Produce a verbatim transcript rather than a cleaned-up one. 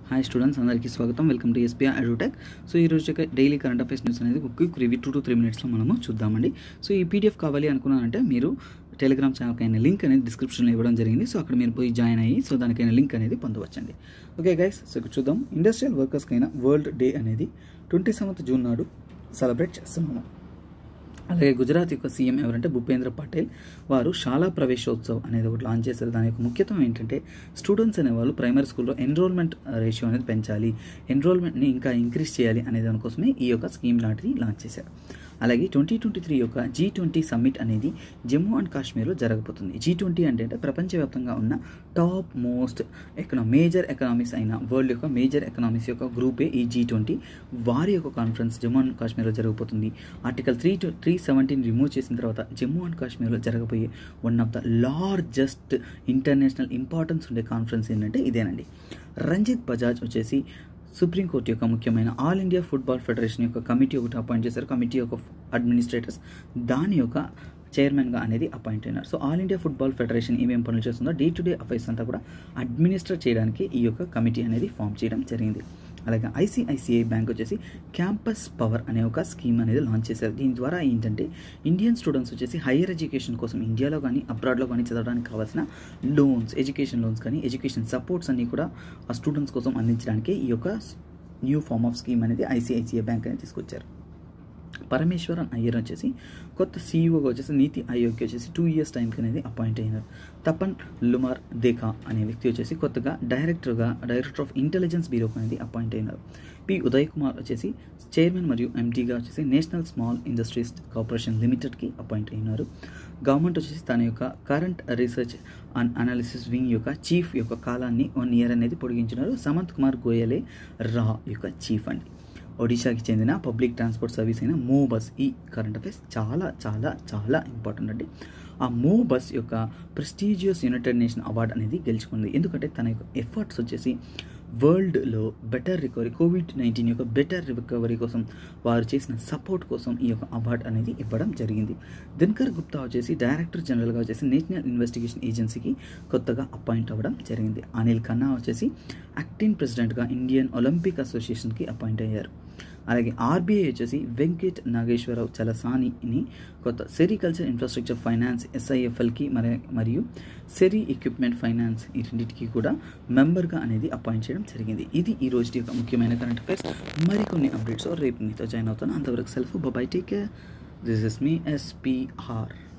Hi students, అందరికీ స్వాగతం. Welcome to SBI Edutech. So ఈ రోజు డైలీ కరెంట్ అఫైర్స్ న్యూస్ అనేది ఒక quick review two to three మినిట్స్లో మనము చూద్దామండి. సో ఈ పీడిఎఫ్ కావాలి అనుకున్నానంటే మీరు టెలిగ్రామ్ ఛానల్కి అయిన లింక్ అనేది డిస్క్రిప్షన్లో ఇవ్వడం జరిగింది. సో అక్కడ మీరు పోయి జాయిన్ అయ్యి సో దానికైనా లింక్ అనేది పొందవచ్చండి. ఓకే గైస్, సో ఇక్కడ చూద్దాం. ఇండస్ట్రియల్ వర్కర్స్కి అయిన వరల్డ్ డే అనేది ట్వంటీ సెవెంత్ జూన్ నాడు సెలబ్రేట్ చేస్తున్నాము. అలాగే గుజరాత్ యొక్క సీఎం ఎవరంటే భూపేంద్ర పటేల్ వారు శాలా ప్రవేశోత్సవ్ అనేది ఒకటి లాంచ్ చేశారు. దాని యొక్క ముఖ్యత్వం ఏంటంటే స్టూడెంట్స్ అనేవాళ్ళు ప్రైమరీ స్కూల్లో ఎన్రోల్మెంట్ రేషియో అనేది పెంచాలి, ఎన్రోల్మెంట్ని ఇంకా ఇంక్రీజ్ చేయాలి అనే దానికోసమే ఈ యొక్క స్కీమ్ లాంటిది లాంచ్ చేశారు. అలాగే ట్వంటీ ట్వంటీ త్రీ యొక్క జీ ట్వంటీ సమ్మిట్ అనేది జమ్మూ అండ్ కాశ్మీర్లో జరగబోతుంది. జీ ట్వంటీ అంటే ప్రపంచవ్యాప్తంగా ఉన్న top most econo major economies అయిన వరల్డ్ యొక్క మేజర్ ఎకనామీస్ యొక్క గ్రూపే ఈ జీ ట్వంటీ. వారి యొక్క కాన్ఫరెన్స్ జమ్మూ అండ్ కాశ్మీర్లో జరగబోతుంది. Article three three seventeen remove చేసిన తర్వాత జమ్మూ అండ్ కాశ్మీర్లో జరగబోయే one of the largest international importance ఉండే కాన్ఫరెన్స్ ఏంటంటే ఇదేనండి. రంజిత్ బజాజ్ వచ్చేసి సుప్రీంకోర్టు యొక్క ముఖ్యమైన ఆల్ ఇండియా ఫుట్బాల్ ఫెడరేషన్ యొక్క కమిటీ ఒకటి అపాయింట్ చేశారు. కమిటీ యొక్క అడ్మినిస్ట్రేటర్స్ దాని యొక్క చైర్మన్గా అనేది అపాయింట్ అయినారు. So All India Football Federation ఏమేమి పనులు చేస్తుందో డే టు డే అఫైర్స్ అంతా కూడా అడ్మినిస్టర్ చేయడానికి ఈ యొక్క కమిటీ అనేది ఫామ్ చేయడం జరిగింది. అలాగే ఐసిఐసిఐ బ్యాంక్ వచ్చేసి క్యాంపస్ పవర్ అనే ఒక స్కీమ్ అనేది లాంచ్ చేశారు. దీని ద్వారా ఏంటంటే ఇండియన్ స్టూడెంట్స్ వచ్చేసి హైయర్ ఎడ్యుకేషన్ కోసం ఇండియాలో కానీ అబ్రాడ్లో కానీ చదవడానికి కావాల్సిన లోన్స్, ఎడ్యుకేషన్ లోన్స్ కానీ ఎడ్యుకేషన్ సపోర్ట్స్ అన్నీ కూడా ఆ స్టూడెంట్స్ కోసం అందించడానికి ఈ యొక్క న్యూ ఫార్మ్ ఆఫ్ స్కీమ్ అనేది ఐసిఐసిఐ బ్యాంక్ అనేది తీసుకొచ్చారు. పరమేశ్వరన్ అయ్యర్ వచ్చేసి కొత్త సీఈఓగా వచ్చేసి నీతి ఆయోగ్కి వచ్చేసి టూ ఇయర్స్ టైంకి అనేది అపాయింట్ అయినారు. తపన్ లుమార్ దేకా అనే వ్యక్తి వచ్చేసి కొత్తగా డైరెక్టర్గా డైరెక్టర్ ఆఫ్ ఇంటెలిజెన్స్ బ్యూరోకి అనేది అపాయింట్ అయినారు. పి ఉదయ్ కుమార్ వచ్చేసి చైర్మన్ మరియు ఎంటీగా వచ్చేసి నేషనల్ స్మాల్ ఇండస్ట్రీస్ కార్పొరేషన్ లిమిటెడ్కి అపాయింట్ అయినారు. గవర్నమెంట్ వచ్చేసి తన యొక్క current research and analysis wing యొక్క చీఫ్ యొక్క కాలాన్ని వన్ ఇయర్ అనేది పొడిగించినారు. సమంత్ కుమార్ గోయలే రా యొక్క చీఫ్ అండి. ఒడిశాకి చెందిన పబ్లిక్ ట్రాన్స్పోర్ట్ సర్వీస్ అయిన మూ బస్. ఈ కరెంట్ అఫైర్స్ చాలా చాలా చాలా ఇంపార్టెంట్ అండి. ఆ మూ బస్ యొక్క ప్రెస్టీజియస్ యునైటెడ్ నేషన్ అవార్డు అనేది గెలుచుకుంది. ఎందుకంటే తన యొక్క ఎఫర్ట్స్ వచ్చేసి వరల్డ్లో బెటర్ రికవరీ, కోవిడ్ నైన్టీన్ యొక్క బెటర్ రికవరీ కోసం వారు చేసిన సపోర్ట్ కోసం ఈ యొక్క అవార్డు అనేది ఇవ్వడం జరిగింది. దినకర్ గుప్తా వచ్చేసి డైరెక్టర్ జనరల్గా వచ్చేసి నేషనల్ ఇన్వెస్టిగేషన్ ఏజెన్సీకి కొత్తగా అపాయింట్ అవ్వడం జరిగింది. అనిల్ ఖన్నా వచ్చేసి యాక్టింగ్ ప్రెసిడెంట్గా ఇండియన్ ఒలింపిక్ అసోసియేషన్కి అపాయింట్ అయ్యారు. అలాగే ఆర్బీఐ వచ్చేసి వెంకట్ నాగేశ్వరరావు చలసానిని కొత్త సెరికల్చర్ ఇన్ఫ్రాస్ట్రక్చర్ ఫైనాన్స్ ఎస్ఐఎఫ్ఎల్కి మరి మరియు సెరీ ఎక్విప్మెంట్ ఫైనాన్స్ ఈ రెండింటికి కూడా మెంబర్గా అనేది అపాయింట్ చేయడం జరిగింది. ఇది ఈ రోజు యొక్క ముఖ్యమైన కరెంట్ అఫైర్స్. మరికొన్ని అప్డేట్స్ రేపు మీతో జాయిన్ అవుతాను. అంతవరకు self bye take care. This is me SPR.